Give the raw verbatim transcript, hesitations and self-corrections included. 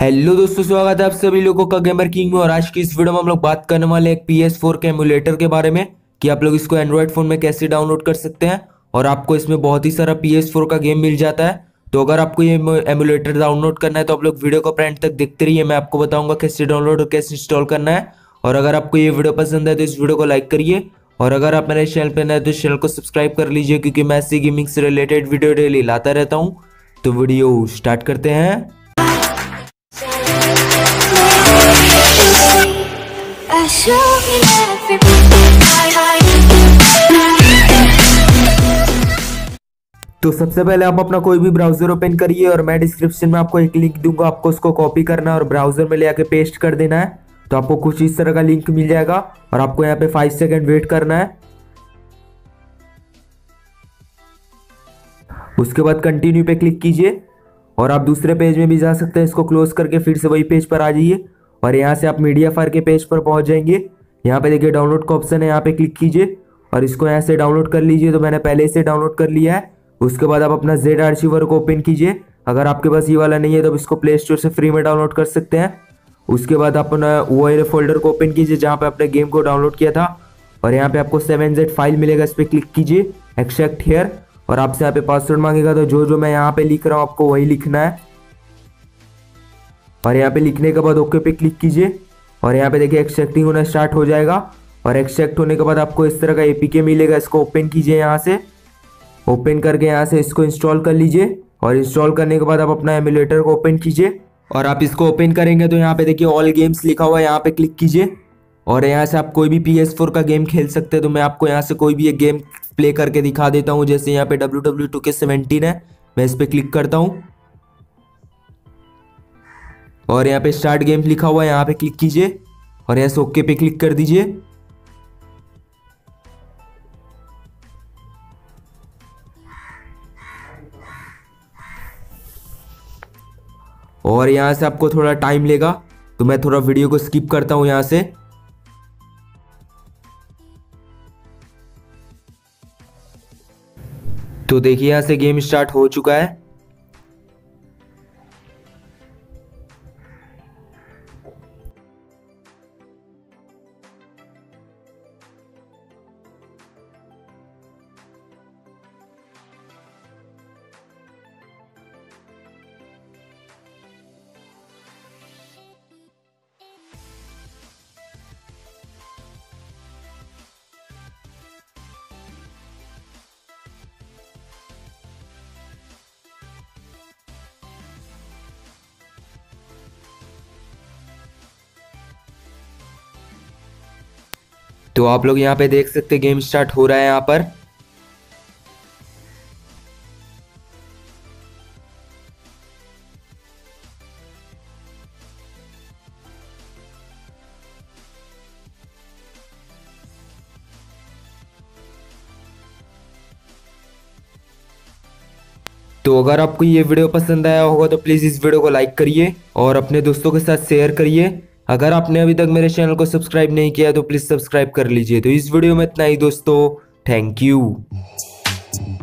Hello दोस्तों, स्वागत है आप सभी लोगों का गेमर किंग में। और आज की इस वीडियो में हम लोग बात करने वाले हैं एक पी एस फोर के एमुलेटर के बारे में कि आप लोग इसको एंड्रॉयड फोन में कैसे डाउनलोड कर सकते हैं। और आपको इसमें बहुत ही सारा पी एस फोर का गेम मिल जाता है। तो अगर आपको ये एमुलेटर डाउनलोड करना है तो आप लोग वीडियो को एंड तक देखते रहिए। मैं आपको बताऊंगा कैसे डाउनलोड और कैसे इंस्टॉल करना है। और अगर आपको ये वीडियो पसंद है तो इस वीडियो को लाइक करिए। और अगर आप मेरे चैनल पर नए तो इस चैनल को सब्सक्राइब कर लीजिए, क्योंकि मैं ऐसी गेमिंग से रिलेटेड वीडियो डेली लाता रहता हूँ। तो वीडियो स्टार्ट करते हैं। तो सबसे पहले आप अपना कोई भी ब्राउजर ओपन करिए और मैं डिस्क्रिप्शन में आपको एक लिंक दूंगा। आपको उसको कॉपी करना है और ब्राउजर में ले आके पेस्ट कर देना है। तो आपको कुछ इस तरह का लिंक मिल जाएगा और आपको यहाँ पे फाइव सेकेंड वेट करना है। उसके बाद कंटिन्यू पे क्लिक कीजिए और आप दूसरे पेज में भी जा सकते हैं। इसको क्लोज करके फिर से वही पेज पर आ जाइए और यहाँ से आप मीडिया फायर के पेज पर पहुंच जाएंगे। यहाँ पे देखिए डाउनलोड का ऑप्शन है, यहाँ पे क्लिक कीजिए और इसको यहाँ से डाउनलोड कर लीजिए। तो मैंने पहले से डाउनलोड कर लिया है। उसके बाद आप अपना जेड आर्चिवर को ओपन कीजिए। अगर आपके पास ये वाला नहीं है तो इसको प्ले स्टोर से फ्री में डाउनलोड कर सकते हैं। उसके बाद अपना वो वाले फोल्डर को ओपन कीजिए जहाँ पे आपने गेम को डाउनलोड किया था और यहाँ पे आपको सेवन जेड फाइल मिलेगा। इस पर क्लिक कीजिए, एक्सट्रैक्ट हियर, और आपसे यहाँ पे पासवर्ड मांगेगा। तो जो जो मैं यहाँ पे लिख रहा हूँ आपको वही लिखना है। और यहाँ पे लिखने के बाद ओके पे क्लिक कीजिए और यहाँ पे देखिए एक्सट्रैक्टिंग होना स्टार्ट हो जाएगा। और एक्सट्रैक्ट होने के बाद आपको इस तरह का एपीके मिलेगा। इसको ओपन कीजिए, यहाँ से ओपन करके यहाँ से इसको इंस्टॉल कर लीजिए। और इंस्टॉल करने के बाद आप अपना एमुलेटर को ओपन कीजिए और आप इसको ओपन करेंगे तो यहाँ पे देखिए ऑल गेम्स लिखा हुआ है, यहाँ पे क्लिक कीजिए और यहाँ से आप कोई भी पी एस फोर का गेम खेल सकते हैं। तो मैं आपको यहाँ से कोई भी एक गेम प्ले करके दिखा देता हूँ। जैसे यहाँ पे W W two K seventeen है, मैं इस पर क्लिक करता हूँ और यहाँ पे स्टार्ट गेम लिखा हुआ है, यहाँ पे क्लिक कीजिए और यहाँ से ओके पे क्लिक कर दीजिए। और यहाँ से आपको थोड़ा टाइम लेगा तो मैं थोड़ा वीडियो को स्किप करता हूँ यहाँ से। तो देखिए यहाँ से गेम स्टार्ट हो चुका है। तो आप लोग यहाँ पे देख सकते हैं गेम स्टार्ट हो रहा है यहाँ पर। तो अगर आपको ये वीडियो पसंद आया होगा तो प्लीज़ इस वीडियो को लाइक करिए और अपने दोस्तों के साथ शेयर करिए। अगर आपने अभी तक मेरे चैनल को सब्सक्राइब नहीं किया तो प्लीज़ सब्सक्राइब कर लीजिए। तो इस वीडियो में इतना ही दोस्तों, थैंक यू।